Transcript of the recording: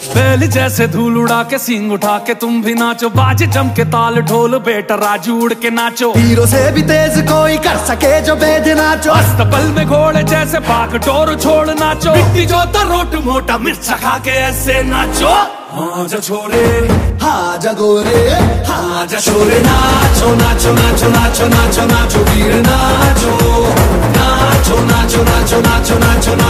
बैल जैसे धूल उड़ा के सींग उठा के तुम भी नाचो, बाजे जम के ताल ढोल बेटा राजू उड़ के नाचो। हीरो से भी तेज कोई कर सके जो बेद नाचो, अस्तबल में घोड़े जैसे भाग डोर छोड़ नाचो। मिट्टी जो रोट मोटा मिर्चा खा के ऐसे नाचो। हाँ जा छोरे, हाँ जा गोरे, हाँ जा छोरे, नाचो नाचो नाचो नाचो नाचो नाचो वीर नाचो, नाचो नाचो नाचो नाचो नाचो नाचो।